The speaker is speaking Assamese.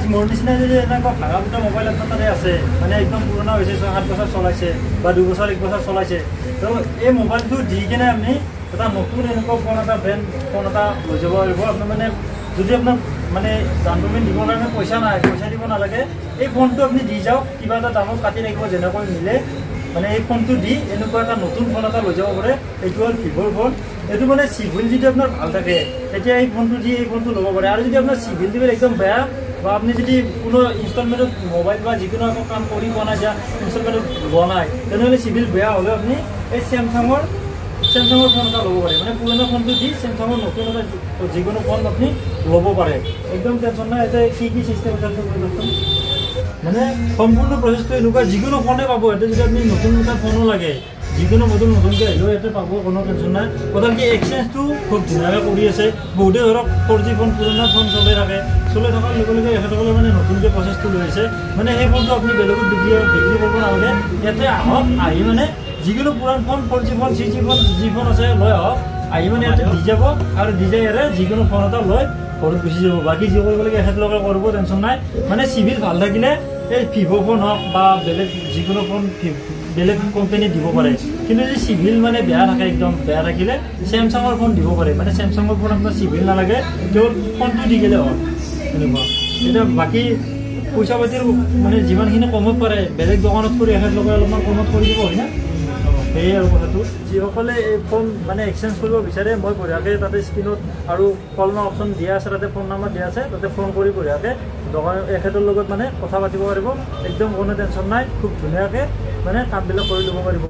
মোৰ নিচিনা যদি এনেকুৱা ভাঙা ফুটা মোবাইল আপোনাৰ তাতে আছে মানে একদম পুৰণা হৈছে 6-7 বছৰ চলাইছে বা 2 বছৰ 1 বছৰ চলাইছে তো এই মোবাইলটো দি কিনে আপুনি এটা নতুন এনেকুৱা ফোন এটা ব্ৰেণ্ড ফোন এটা লৈ যাব পাৰিব আপোনাৰ মানে যদি আপোনাৰ মানে ডাউন পেমেণ্ট দিবৰ কাৰণে পইচা নাই পইচা দিব নালাগে এই ফোনটো আপুনি দি যাওক কিবা এটা দামত কাটি ৰাখিব যেনেকৈ মিলে মানে এই ফোনটো দি এনেকুৱা এটা নতুন ফোন এটা লৈ যাব পাৰে এইটো হ'ল ভিভ'ৰ ফোন এইটো মানে চিভিল যদি আপোনাৰ ভাল থাকে তেতিয়া এই ফোনটো দি এই ফোনটো ল'ব পাৰে আৰু যদি আপোনাৰ চিভিল টিভিল একদম বেয়া বা আপনি যদি কোনো ইনষ্টলমেণ্টত মোবাইল বা যিকোনো একো কাম কৰি পোৱা নাই যা ইনষ্টলমেণ্টত লোৱা নাই তেনেহ'লে চিভিল বেয়া হ'লে আপুনি এই চেমচাঙৰ ফোন এটা ল'ব পাৰে মানে পুৰণা ফোনটো দি চেমচাঙৰ নতুন এটা যিকোনো ফোন আপুনি ল'ব পাৰে একদম টেনশ্যন নাই এতিয়া কি চিষ্টেম আছে মানে সম্পূৰ্ণ প্ৰচেছটো এনেকুৱা যিকোনো ফোনে পাব এতিয়া যদি আপুনি নতুন এটা ফোনো লাগে যিকোনো নতুনকৈ আহিলেও ইয়াতে পাব কোনো টেনশ্যন নাই প্ৰথম কি এক্সচেঞ্জটো খুব ধুনীয়াকৈ কৰি আছে বহুতে ধৰক 4G ফোন পুৰণা ফোন চলাই থকাৰ লগে লগে এখেতসকলে মানে নতুনকৈ প্ৰচেছটো লৈ আছে মানে সেই ফোনটো আপুনি বেলেগত বিক্ৰী কৰিব নালাগে ইয়াতে আহক আহি মানে যিকোনো পুৰাণ phone 4G phone 3G phone যি ফোন আছে লৈ আহক আহি মানে ইয়াতে দি যাব আৰু দি যায় ইয়াৰে যিকোনো ফোন এটা লৈ ঘৰত গুচি যাব বাকী যি কৰিব লাগে এখেতলোকে কৰিব টেনশ্যন নাই মানে চিভিল ভাল থাকিলে এই ভিভ' ফোন হওক বা বেলেগ যিকোনো ফোন বেলেগ কোম্পানী দিব পাৰে কিন্তু যদি চিভিল মানে বেয়া থাকে একদম বেয়া থাকিলে চেমচাঙৰ ফোন দিব পাৰে মানে চেমচাঙৰ ফোন আপোনাৰ চিভিল নালাগে কেৱল ফোনটো দি গ'লে হ'ল এনেকুৱা এতিয়া বাকী পইচা পাতিৰ মানে যিমানখিনি কমত পাৰে বেলেগ দোকানত কৰি এখেতলোকে অলপমান কমত কৰি দিব হয় না সেয়ে আৰু কথাটো যিসকলে এই ফোন মানে এক্সচেঞ্জ কৰিব বিচাৰে মই বঢ়িয়াকৈ তাতে স্ক্ৰীণত আৰু কল ন অপশ্যন দিয়া আছে তাতে ফোন নম্বৰ দিয়া আছে তাতে ফোন কৰি বঢ়িয়াকৈ দোকান এখেতৰ লগত মানে কথা পাতিব পাৰিব একদম কোনো টেনশ্যন নাই খুব ধুনীয়াকৈ মানে কামবিলাক কৰি ল'ব পাৰিব